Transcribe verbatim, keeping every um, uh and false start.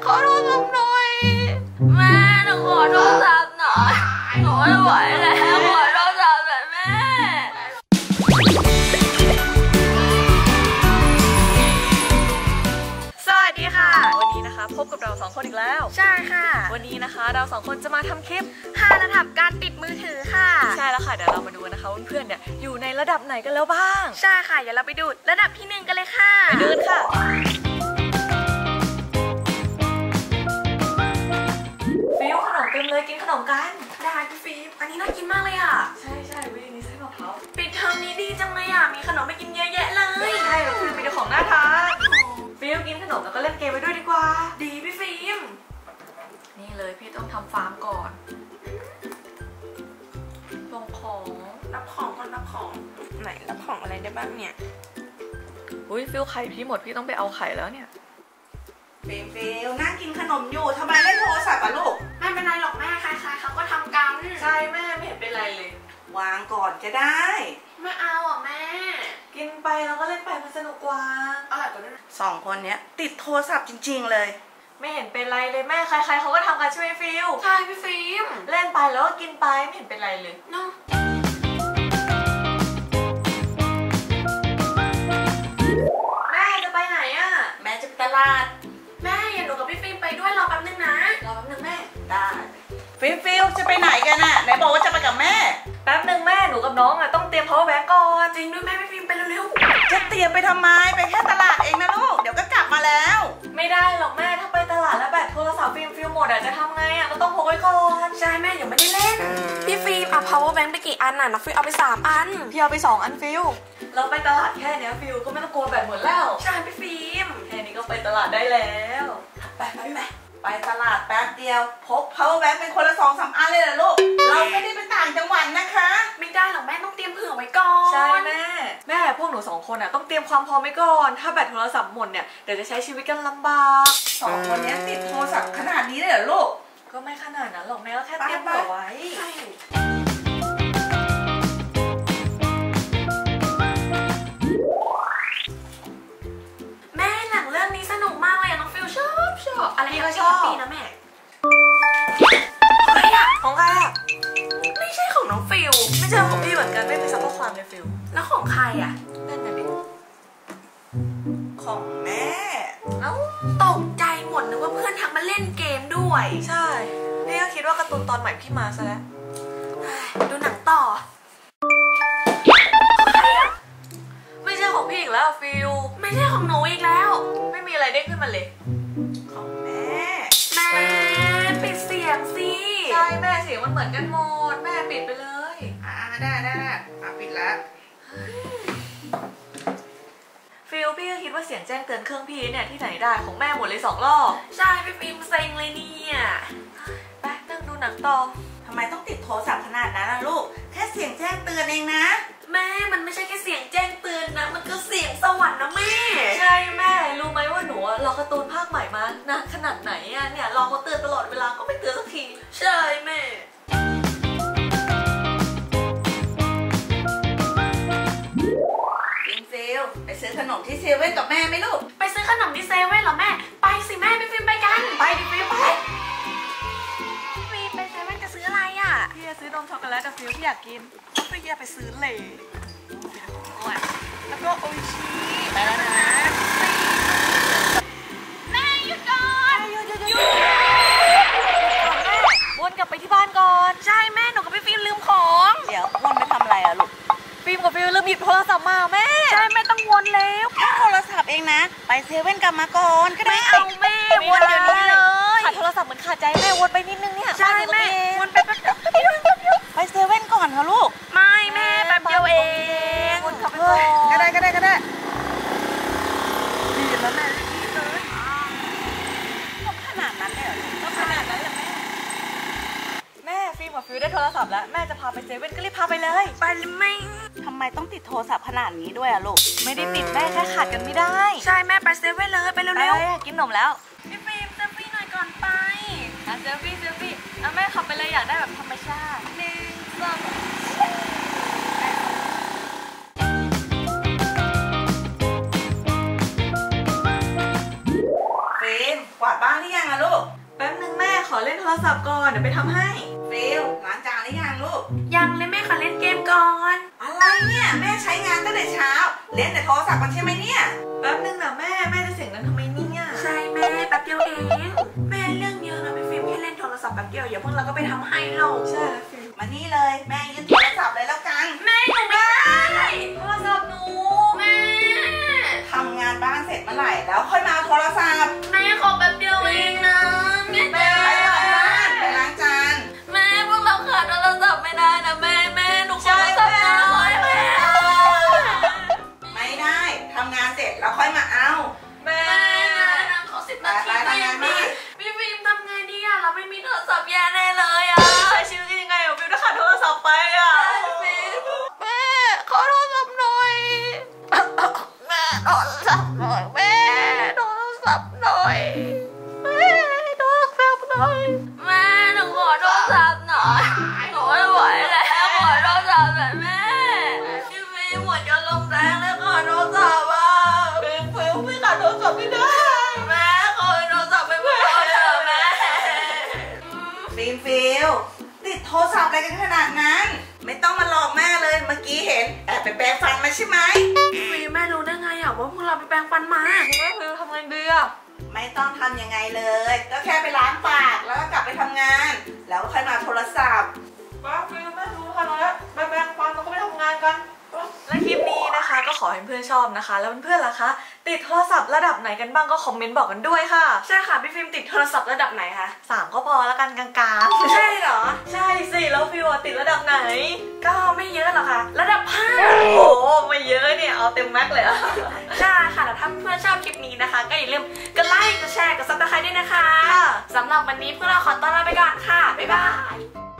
ขอโทรศัพท์หน่อยแม่หนูขอโทรศัพท์หน่อยหนูไม่ไหวแล้วขอโทรศัพท์หน่อยแม่สวัสดีค่ะวันนี้นะคะพบกับเราสองคนอีกแล้วใช่ค่ะวันนี้นะคะเราสองคนจะมาทำคลิปห้าระดับการติดมือถือค่ะใช่แล้วค่ะเดี๋ยวเรามาดูนะคะเพื่อนๆเนี่ยอยู่ในระดับไหนกันแล้วบ้างใช่ค่ะเดี๋ยวเราไปดูระดับที่หนึ่งกันเลยค่ะไปดูค่ะฟิวขนมเต็มเลยกินขนมกันได้พี่ฟิวอันนี้น่ากินมากเลยอ่ะใช่ใช่วินี่ไส้มะพร้าวปิดเทอมนี้ดีจังเลยอ่ะมีขนมไปกินเยอะแยะเลยใช่ก็คือมีแต่ของน่าทานฟิวกินขนมแล้วก็เล่นเกมไปด้วยดีกว่าดีพี่ฟิล์มนี่เลยพี่ต้องทำฟาร์มก่อนลงของรับของก่อนรับของไหนรับของอะไรได้บ้างเนี่ยอุ้ยฟิวไข่พี่หมดพี่ต้องไปเอาไข่แล้วเนี่ยฟิล์มฟิล์มนั่งกินขนมอยู่ทำไมเล่นโทรศัพท์อะลูกไม่เป็นไรหรอกแม่ใครๆเขาก็ทำกันใช่แม่ไม่เห็นเป็นไรเลยวางก่อนจะได้ไม่เอาอ่ะแม่กินไปแล้วก็เล่นไปมันสนุกกว่าอร่อยกว่าด้วยสองคนเนี้ยติดโทรศัพท์จริงๆเลยไม่เห็นเป็นไรเลยแม่ใครๆเขาก็ทำกันช่วยฟิลใช่พี่ฟิล์มเล่นไปแล้วก็กินไปไม่เห็นเป็นไรเลยเนาะแม่จะไปไหนอ่ะแม่จะไปตลาดแม่อย่าหนูกับพี่ฟิล์มไปด้วยรอแป๊บนึงนะรอแป๊บนึงแม่ได้ฟิล์มฟิล์มจะไปไหนกันน่ะไหนบอกว่าจะไปกับแม่แป๊บนึงแม่หนูกับน้องอ่ะต้องเตรียม power bank ก่อนจริงด้วยแม่พี่ฟิล์มไปเร็วๆจะเตรียมไปทำไมไปแค่ตลาดเองนะลูกเดี๋ยวก็กลับมาแล้วไม่ได้หรอกแม่ถ้าไปตลาดแล้วแบตโทรศัพท์ฟิล์มฟิล์มหมดอ่ะจะทำไงอ่ะก็ต้องพกไว้ก่อนใช่แม่ยังไม่ได้เล่นพี่ฟิล์มเอา power bank ไปกี่อันน่ะน้องฟิล์มเอาไปสามอันพี่เอาไปสองอันฟิล์มเราไปตลาดแค่นี้ฟิล์มก็ไม่ต้องกลัวแบตหมดแล้วใช่พี่ฟิล์มแค่นี้ก็ไปตลาดได้แล้วไปไปไปไปตลาดแป๊บเดียวพก power bank เป็นคนละสองสามอันเลยเหรอลูกเราไม่ได้ไปต่างจังหวัดนะคะไม่ได้หรอกแม่ต้องเตรียมเผื่อไว้ก่อนใช่แม่แม่พวกหนูสองคนอ่ะต้องเตรียมความพร้อมไว้ก่อนถ้าแบตโทรศัพท์หมดเนี่ยเดี๋ยวจะใช้ชีวิตกันลำบากสองคนนี้ติดโทรศัพท์ขนาดนี้เลยเหรอลูกก็ไม่ขนาดนั้นหรอกแม่ก็แค่เตรียมเผื่อไว้แม่หนังเรื่องนี้สนุกมากเลยน้องฟิลชอบชอบอะไรก็ชอบปีนะแม่อะไรอะของใครอะไม่ใช่ของน้องฟิลไม่ใช่ของพี่เหมือนกันไม่มีสักข้อความเลยฟิลแล้วของใครอะนั่นน่ะดิของแม่เอ้าตกใจหมดนึกว่าเพื่อนทักมาเล่นเกมด้วยใช่นี่ก็คิดว่าการ์ตูนตอนใหม่พี่มาซะแล้วดูหนังต่อไม่ใช่ของพี่อีกแล้วฟิลไม่ใช่ของหนูอีกแล้วไม่มีอะไรเด้งขึ้นมาเลยของแม่แม่ปิดเสียงสิใช่แม่เสียงมันเหมือนกันหมดแม่ปิดไปเลยอ่าได้ได้ได้อ่ะปิดแล้วฟิลพี่ก็คิดว่าเสียงแจ้งเตือนเครื่องพี่เนี่ยที่ไหนได้ของแม่หมดเลยสองรอบใช่พี่ฟิล์มเซ็งเลยเนี่ยไปนั่งดูหนังต่อทำไมต้องติดโทรศัพท์ขนาดนั้นล่ะลูกแค่เสียงแจ้งเตือนเองนะแม่มันไม่ใช่แค่เสียงแจ้งเตือนนะมันก็เสียงสวรรค์นะแม่ใช่แม่รู้ไหมว่าหนูรอการ์ตูนภาคใหม่มานานขนาดไหนอ่ะเนี่ยรอเขาเตือนตลอดเวลาก็ไม่เตือนสักทีใช่แม่ฟิล์มฟิลไปซื้อขนมที่เซเว่นกับแม่ไหมลูกไปซื้อขนมที่เซเว่นเหรอแม่ไปสิแม่ไปฟิล์มไปกันไปดิฟิล์มไปฟิล์มไปเซเว่นจะซื้ออะไรอ่ะพี่จะซื้อนมช็อกโกแลตกับฟิล์มที่อยากกินพี่อยากไปซื้อเลยแล้วก็โออิชิไปแล้วนะแม่หยุดก่อนหยุดหยุดหยุดแม่วนกลับไปที่บ้านก่อนใช่แม่หนูกับพี่ฟิล์มลืมของเดี๋ยววนไปทำอะไรอะลูกฟิล์มกับฟิล์มลืมหยิบโทรศัพท์มาแม่ใช่ไม่ต้องวนแล้วแค่โทรศัพท์เองนะไปเซเว่นกลับมาก่อนก็ได้ไม่เอาแม่วนเดี๋ยวนี้เลยขาดโทรศัพท์เหมือนขาดใจแม่วนไปนิดนึงเนี่ยใช่แม่วนไปไปเซเว่นก่อนค่ะลูกไม่แม่แป๊บเดียวเองวนเข้าไปก่อนก็ได้ก็ได้ก็ได้ดีแล้วแม่ดีเลยต้องขนาดนั้นเลยเหรอต้องขนาดนั้นเลยแม่แม่ฟิล์มกับฟิลได้โทรศัพท์แล้วแม่จะพาไปเซเว่นก็รีบพาไปเลยไปเลยไม่ทำไมต้องติดโทรศัพท์ขนาดนี้ด้วยอะลูกไม่ได้ติดแม่แค่ขาดกันไม่ได้ใช่แม่ไปเซเว่นเลยไปเร็วๆกินขนมแล้วพี่ฟิล์มเซลฟี่หน่อยก่อนไปนะเซลฟี่เซลฟี่อ่ะแม่ขับไปเลยอยากได้แบบธรรมชาติหนึ่งสองฟิล์มกวาดบ้านหรือยังอะลูกแป๊บนึงแม่ขอเล่นโทรศัพท์ก่อนเดี๋ยวไปทำให้ฟิลล้างจานหรือยังลูกยังเลยแม่ขอเล่นเกมก่อนอะไรเนี่ยแม่ใช้งานตั้งแต่เช้าเล่นแต่โทรศัพท์กันใช่ไหมเนี่ยแป๊บนึงนะแม่แม่จะเสียงนั้นทำไมเนี่ยใช่แม่แป๊บเดียวเองแม่เรื่องเยอะนะพี่ฟิล์มแค่เล่นโทรศัพท์แป๊บเดียวอย่าเพิ่งเราก็ไปทำให้หรอกใช่ฟิล์มมานี่เลยแม่ยึดโทรศัพท์เลยแล้วกันแม่หนูไม่ได้โทรศัพท์หนูแม่ทำงานบ้านเสร็จเมื่อไหร่แล้วค่อยมาเอาโทรศัพท์แม่ขอแป๊บเดียวเองนะแม่ไปล้างบ้านไปล้างจานแม่พวกเราขาดโทรศัพท์ไม่ได้นะแม่แม่หนูขอโทรศัพท์หน่อยแม่ไม่ได้ทำงานเสร็จแล้วค่อยมาเอาแม่นะขอสิบนาทีไปพี่พี่ฟิล์มทำไงดีอะเราไม่มีโทรศัพท์แย่แน่เลยอะใช้ชีวิตยังไงอะฟิล์มถ้าขาดโทรศัพท์ไปอะแม่ขอโทรศัพท์หน่อยแม่โทรศัพท์หน่อยแม่โทรศัพท์หน่อยแม่โทรศัพท์หน่อยแม่หนูขอโทรศัพท์หน่อยหนูไม่ไหวแล้วขอโทรศัพท์หน่อยแม่พี่ฟิล์มหมดจะลงแรงแล้วขอโทรศัพท์อ่ะฟิล์มฟิล์มไม่ขาดโทรศัพท์ไม่ได้แม่ขอโทรศัพท์ไม่พอเถอะแม่ฟิล์มฟิลติดโทรศัพท์อะไรกันขนาดนั้นไม่ต้องมาหลอกแม่เลยเมื่อกี้เห็นแอบไปแปรงฟันมาใช่ไหมฟิล์มแม่รู้ได้ไงอ่ะว่าพวกเราไปแปรงฟันมาแม่ฟิล์มทำไงดีอ่ะไม่ต้องทำยังไงเลยก็แค่ไปล้างปากแล้วก็กลับไปทำงานแล้วค่อยมาโทรศัพท์ป้าฟิล์มแม่รู้ค่ะแล้วไปแปรงฟันแล้วก็ไปทำงานกันและคลิปนี้นะคะก็ขอให้เพื่อนชอบนะคะแล้วเพื่อนๆล่ะคะติดโทรศัพท์ระดับไหนกันบ้างก็คอมเมนต์บอกกันด้วยค่ะใช่ค่ะพี่ฟิล์มติดโทรศัพท์ระดับไหนคะสามก็พอแล้วกันกลางๆใช่เหรอใช่สิแล้วฟิล์มติดระดับไหนก็ไม่เยอะหรอกค่ะระดับห้าโอ้ไม่เยอะเนี่ยเอาเต็มแม็กเลยใช่ค่ะแล้วถ้าเพื่อนชอบคลิปนี้นะคะก็อย่าลืมกดไลค์กดแชร์กดซับสไครบ์ด้วยนะคะสำหรับวันนี้พวกเราขอตัวลาไปก่อนค่ะบ๊ายบาย